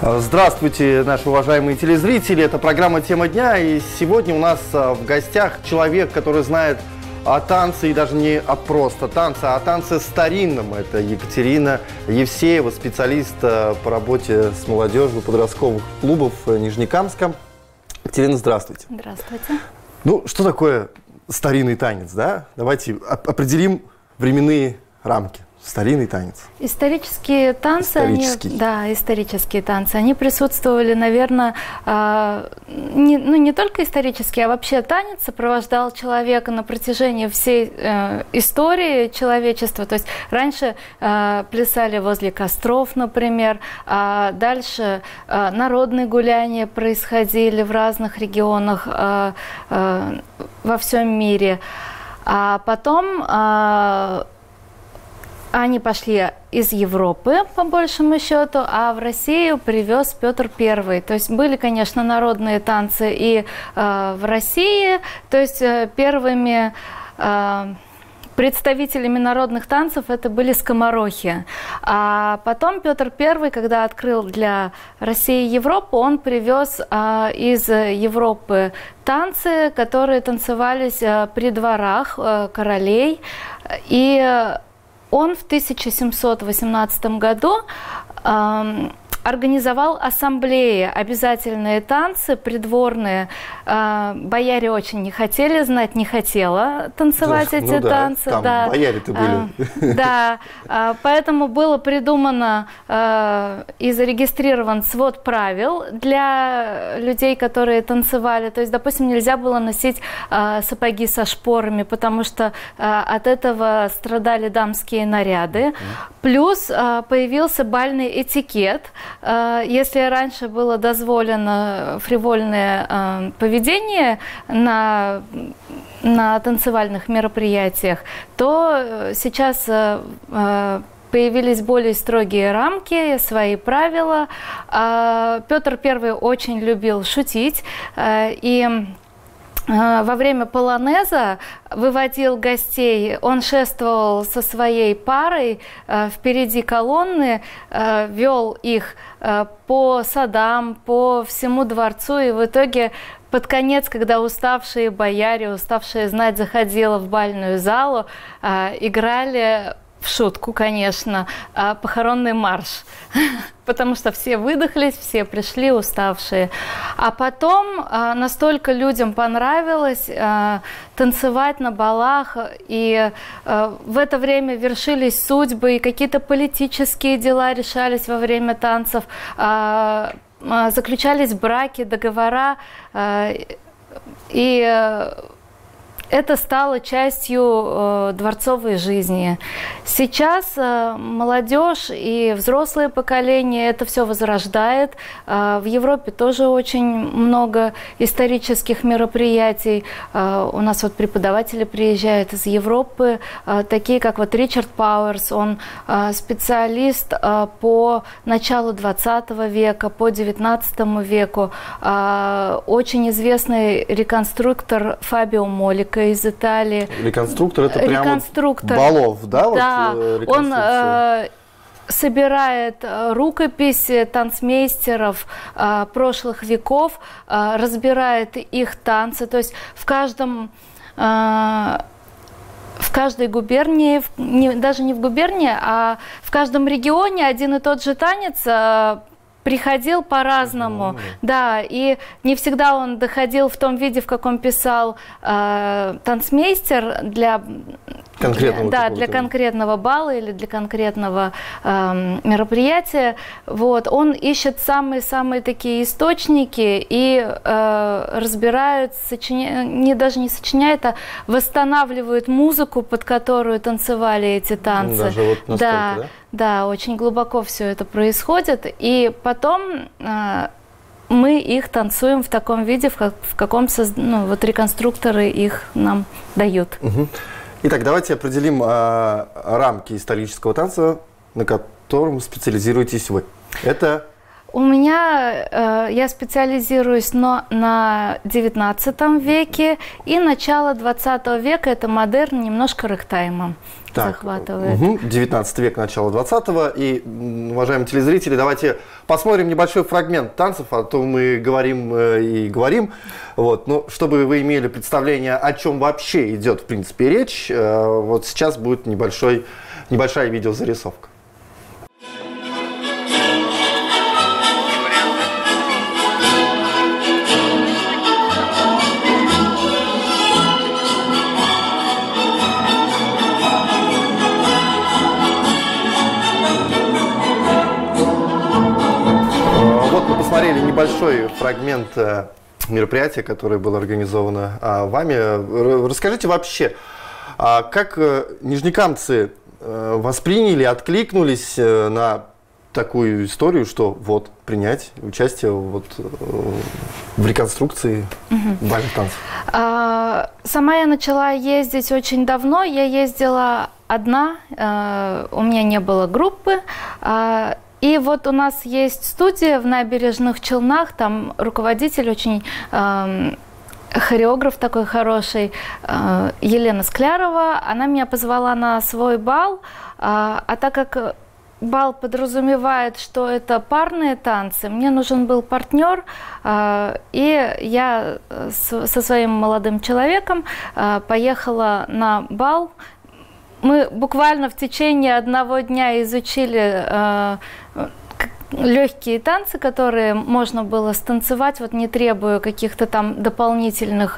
Здравствуйте, наши уважаемые телезрители. Это программа «Тема дня». И сегодня у нас в гостях человек, который знает о танце, и даже не просто танце, а о танце старинном. Это Екатерина Евсеева, специалист по работе с молодежью подростковых клубов в Нижнекамском. Екатерина, здравствуйте. Здравствуйте. Ну, что такое старинный танец, да? Давайте определим временные рамки. Старинный танец. Исторические танцы, исторические танцы, они присутствовали, наверное, не только исторические, а вообще танец сопровождал человека на протяжении всей истории человечества. То есть раньше плясали возле костров, например, а дальше народные гуляния происходили в разных регионах во всем мире. А потом они пошли из Европы, по большему счету, а в Россию привез Петр I. То есть были, конечно, народные танцы и в России. То есть первыми представителями народных танцев это были скоморохи. А потом Петр I, когда открыл для России Европу, он привез из Европы танцы, которые танцевались при дворах королей. И он в 1718 году организовал ассамблеи, обязательные танцы, придворные. Бояре очень не хотели знать, не хотела танцевать эти танцы. Там бояре-то были. Да, поэтому было придумано и зарегистрирован свод правил для людей, которые танцевали. То есть, допустим, нельзя было носить сапоги со шпорами, потому что от этого страдали дамские наряды. Плюс появился бальный этикет. Если раньше было дозволено фривольное поведение на танцевальных мероприятиях, то сейчас появились более строгие рамки, свои правила. Петр I очень любил шутить, и во время полонеза выводил гостей, он шествовал со своей парой впереди колонны, вел их по садам, по всему дворцу, и в итоге под конец, когда уставшие бояре, уставшая знать заходила в бальную залу, играли в шутку, конечно, похоронный марш, потому что все выдохлись, все пришли уставшие. А потом настолько людям понравилось танцевать на балах, и в это время вершились судьбы, и какие-то политические дела решались во время танцев, заключались браки, договора, и это стало частью дворцовой жизни. Сейчас молодежь и взрослое поколение это все возрождает. В Европе тоже очень много исторических мероприятий. У нас вот преподаватели приезжают из Европы, такие как вот Ричард Пауэрс, он специалист по началу 20 века, по 19 веку. Очень известный реконструктор Фабио Молика из Италии. Реконструктор это прямо балов, да? Да, вот, он собирает рукописи танцмейстеров прошлых веков, разбирает их танцы, то есть в каждой губернии, даже не в губернии, а в каждом регионе один и тот же танец приходил по-разному, да, и не всегда он доходил в том виде, в каком писал танцмейстер для конкретного бала или для конкретного мероприятия. Вот. Он ищет самые-самые такие источники и разбирает, даже не сочиняет, а восстанавливает музыку, под которую танцевали эти танцы. Даже вот настолько, да? Да, очень глубоко все это происходит. И потом мы их танцуем в таком виде, в каком вот реконструкторы их нам дают. Итак, давайте определим рамки исторического танца, на котором специализируетесь вы. Это У меня, я специализируюсь на 19 веке и начало 20 века, это модерн, немножко рэктайма захватывает. 19 век, начало 20-го. И, уважаемые телезрители, давайте посмотрим небольшой фрагмент танцев, а то мы говорим и говорим. Вот. Но чтобы вы имели представление, о чем вообще идет, в принципе, речь, вот сейчас будет небольшая видеозарисовка. Посмотрели небольшой фрагмент мероприятия, которое было организовано вами. Расскажите вообще, как нижнекамцы восприняли, откликнулись на такую историю, что вот принять участие вот в реконструкции бальных танцев? Сама я начала ездить очень давно. Я ездила одна, у меня не было группы. И вот у нас есть студия в Набережных Челнах, там руководитель очень, хореограф такой хороший, Елена Склярова. Она меня позвала на свой бал, а так как бал подразумевает, что это парные танцы, мне нужен был партнер, и я со своим молодым человеком поехала на бал. Мы буквально в течение одного дня изучили легкие танцы, которые можно было станцевать, вот не требуя каких-то там дополнительных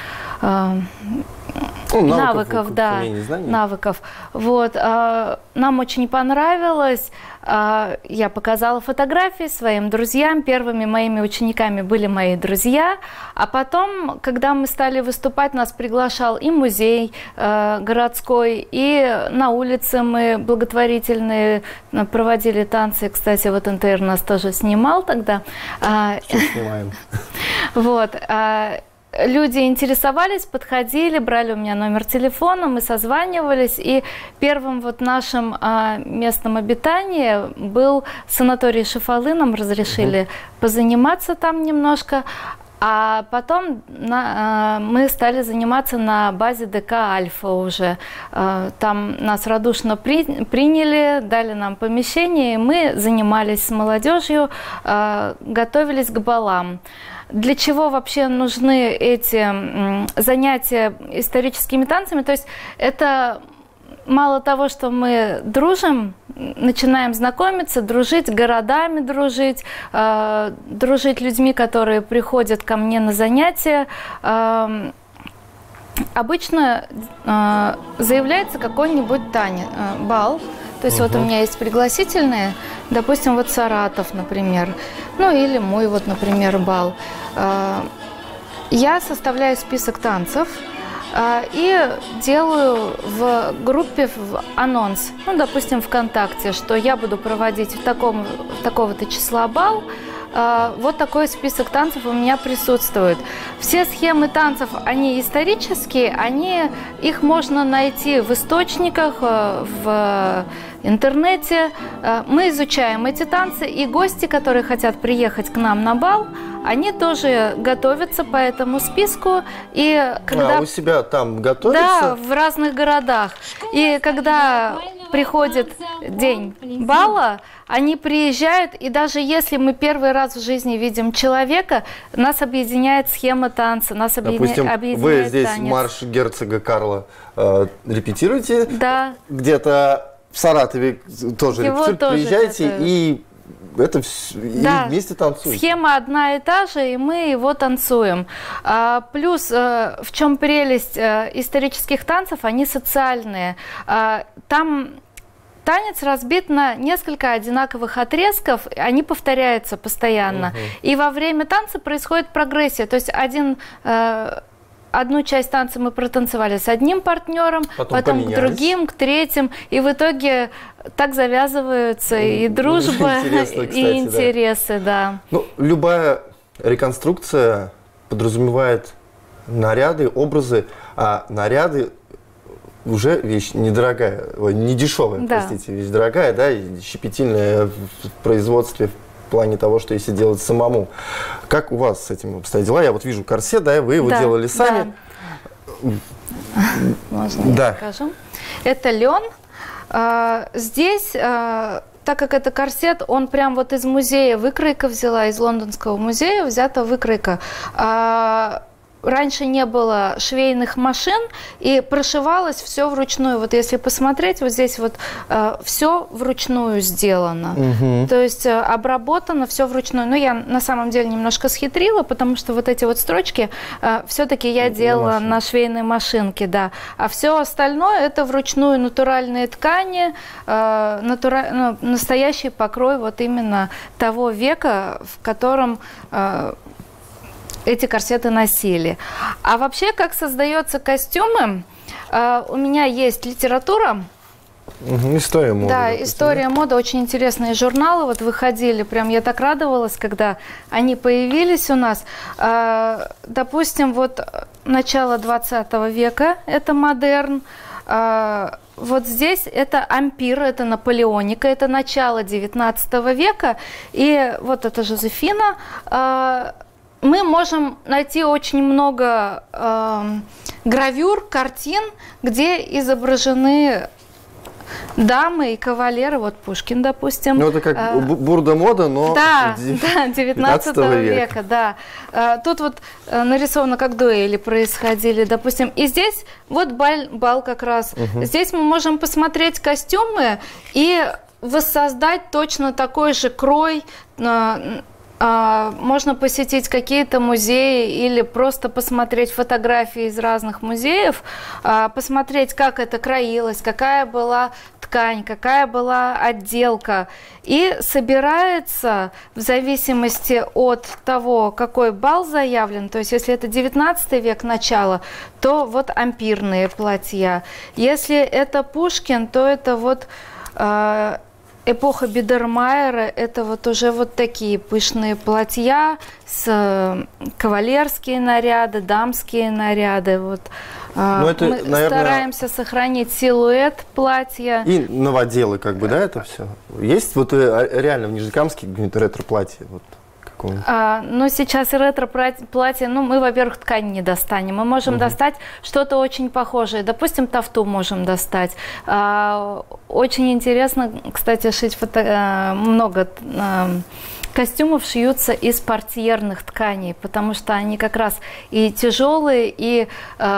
навыков, да, навыков. Вот, нам очень понравилось. Я показала фотографии своим друзьям. Первыми моими учениками были мои друзья. А потом, когда мы стали выступать, нас приглашал и музей городской, и на улице мы благотворительные проводили танцы. Кстати, вот НТР нас тоже снимал тогда. Снимаем. Вот. Люди интересовались, подходили, брали у меня номер телефона, мы созванивались, и первым вот нашим местом обитания был санаторий Шефалы, нам разрешили позаниматься там немножко, а потом мы стали заниматься на базе ДК «Альфа» уже. Там нас радушно приняли, дали нам помещение, и мы занимались с молодежью, готовились к балам. Для чего вообще нужны эти занятия историческими танцами? То есть это мало того, что мы дружим, начинаем знакомиться, дружить, городами дружить, дружить людьми, которые приходят ко мне на занятия. Обычно заявляется какой-нибудь бал. То есть вот у меня есть пригласительные, допустим, вот Саратов, например, ну или мой вот, например, бал. Я составляю список танцев и делаю в группе анонс, ну, допустим, ВКонтакте, что я буду проводить в такого-то числа бал. Вот такой список танцев у меня присутствует. Все схемы танцев, они исторические, их можно найти в источниках, в интернете. Мы изучаем эти танцы, и гости, которые хотят приехать к нам на бал, они тоже готовятся по этому списку. И когда... у себя там готовятся? Да, в разных городах. И когда приходит день бала, они приезжают, и даже если мы первый раз в жизни видим человека, нас объединяет схема танца, нас объединяет вы здесь танец. Марш герцога Карла репетируете? Да. Где-то в Саратове тоже репетируете, приезжаете готовят. И это да. И вместе танцуем. Схема одна и та же, и мы его танцуем. Плюс, в чем прелесть исторических танцев, они социальные. Там танец разбит на несколько одинаковых отрезков, они повторяются постоянно. И во время танца происходит прогрессия. То есть одну часть танца мы протанцевали с одним партнером, потом к другим, к третьим. И в итоге так завязываются и дружба, и интересы. Да. Ну, любая реконструкция подразумевает наряды, образы, а наряды уже вещь недорогая, не дешевая, простите, вещь дорогая, да, и щепетильная в производстве, плане того, что если делать самому. Как у вас с этим обстоят дела? Я вот вижу корсет, да, вы его делали сами. Да. Можно я скажу? Это лен. Здесь, так как это корсет, он прям вот из музея выкройка взяла, из лондонского музея взята выкройка. Раньше не было швейных машин, и прошивалось все вручную. Вот если посмотреть, вот здесь вот все вручную сделано. То есть обработано все вручную. Но я на самом деле немножко схитрила, потому что вот эти вот строчки все-таки я делала на швейной машинке, да. А все остальное это вручную натуральные ткани, настоящий покрой вот именно того века, в котором эти корсеты носили. А вообще, как создаются костюмы, у меня есть литература. История моды. Да, история моды, очень интересные журналы вот выходили. Прям я так радовалась, когда они появились у нас. Допустим, вот начало 20 века, это модерн. Вот здесь это ампир, это наполеоника, это начало 19 века. И вот это Жозефина. Мы можем найти очень много гравюр, картин, где изображены дамы и кавалеры. Вот Пушкин, допустим. Ну, это как бурда-мода, но да, 19 века. Да. Тут вот нарисовано, как дуэли происходили, допустим. И здесь вот бал как раз. Здесь мы можем посмотреть костюмы и воссоздать точно такой же крой. Можно посетить какие-то музеи или просто посмотреть фотографии из разных музеев, посмотреть, как это кроилось, какая была ткань, какая была отделка. И собирается в зависимости от того, какой бал заявлен, то есть если это 19 век начало, то вот ампирные платья. Если это Пушкин, то это вот эпоха Бидермайера, это вот уже вот такие пышные платья, кавалерские наряды, дамские наряды. Вот. Мы, наверное, стараемся сохранить силуэт платья. И новоделы, как бы, да, это все? Есть вот реально в Нижнекамске ретро-платье? Вот. Но сейчас ретро-платье, ну, мы, во-первых, ткань не достанем. Мы можем достать что-то очень похожее. Допустим, тафту можем достать. Очень интересно, кстати, шить много костюмов шьются из портьерных тканей, потому что они как раз и тяжелые, и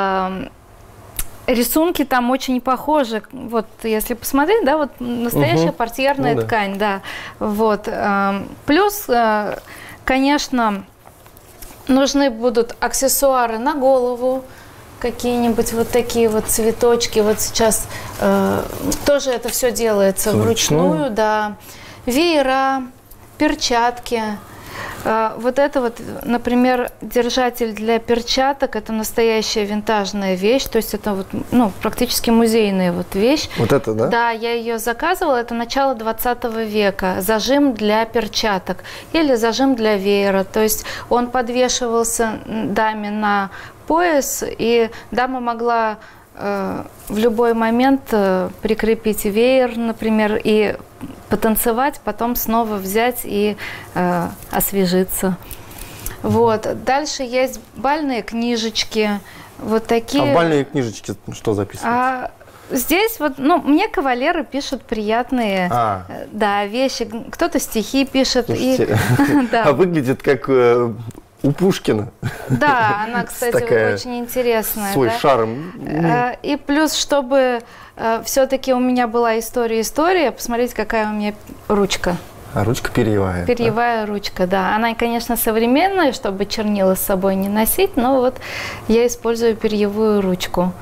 рисунки там очень похожи. Вот, если посмотреть, да, вот настоящая портьерная ткань, да. Вот. Плюс, конечно, нужны будут аксессуары на голову, какие-нибудь вот такие вот цветочки. Вот сейчас тоже это все делается вручную, да. Веера, перчатки. Вот это вот, например, держатель для перчаток, это настоящая винтажная вещь, то есть это вот, ну, практически музейная вот вещь. Вот это, да? Да, я ее заказывала, это начало 20 века, зажим для перчаток или зажим для веера, то есть он подвешивался даме на пояс, и дама могла в любой момент прикрепить веер, например, и потанцевать, потом снова взять и освежиться. Вот. Дальше есть бальные книжечки. Вот такие. А бальные книжечки что записывают? Здесь вот, ну, мне кавалеры пишут приятные да, вещи. Кто-то стихи пишет. А выглядит как у Пушкина. Да, она, кстати, очень интересная. Свой шарм. И плюс, чтобы все-таки у меня была история, посмотрите, какая у меня ручка. А ручка перьевая. Перьевая ручка, да. Она, конечно, современная, чтобы чернила с собой не носить, но вот я использую перьевую ручку.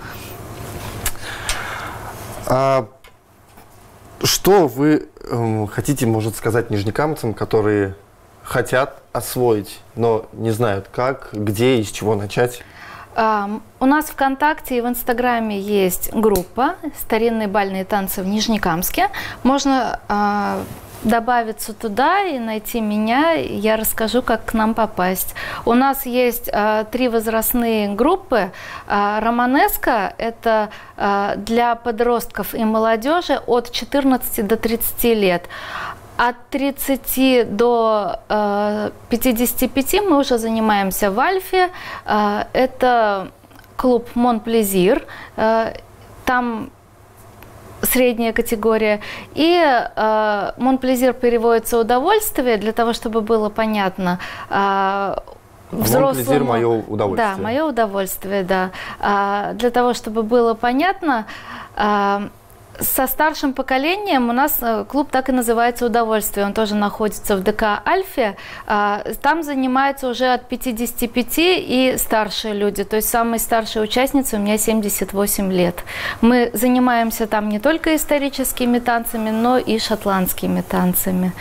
Что вы хотите, может, сказать нижнекамцам, которые хотят освоить, но не знают как, где и с чего начать? У нас в ВКонтакте и в Инстаграме есть группа «Старинные бальные танцы в Нижнекамске». Можно добавиться туда и найти меня, и я расскажу, как к нам попасть. У нас есть 3 возрастные группы. Романеско – это для подростков и молодежи от 14 до 30 лет. от 30 до 55 мы уже занимаемся в Альфе. Это клуб Монплезир. Там средняя категория. И Монплезир переводится удовольствие, для того, чтобы было понятно. Монплезир — мое удовольствие. Да, мое удовольствие, да. Для того, чтобы было понятно, со старшим поколением у нас клуб так и называется «Удовольствие». Он тоже находится в ДК «Альфе». Там занимаются уже от 55 и старшие люди. То есть самые старшие участницы у меня 78 лет. Мы занимаемся там не только историческими танцами, но и шотландскими танцами.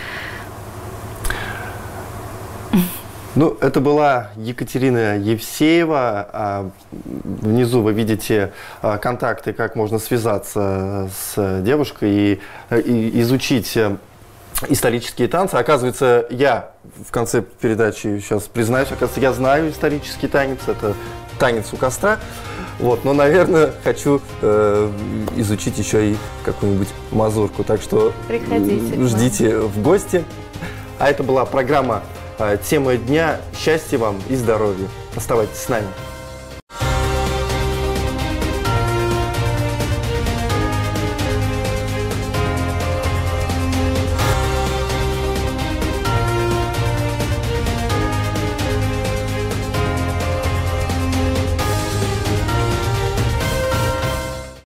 Ну, это была Екатерина Евсеева. Внизу вы видите контакты, как можно связаться с девушкой и изучить исторические танцы. Оказывается, я в конце передачи сейчас признаюсь, оказывается, я знаю исторический танец. Это танец у костра. Вот, но, наверное, хочу изучить еще и какую-нибудь мазурку. Так что приходите, ждите в гости. А это была программа «Тема дня». Счастья вам и здоровья. Оставайтесь с нами.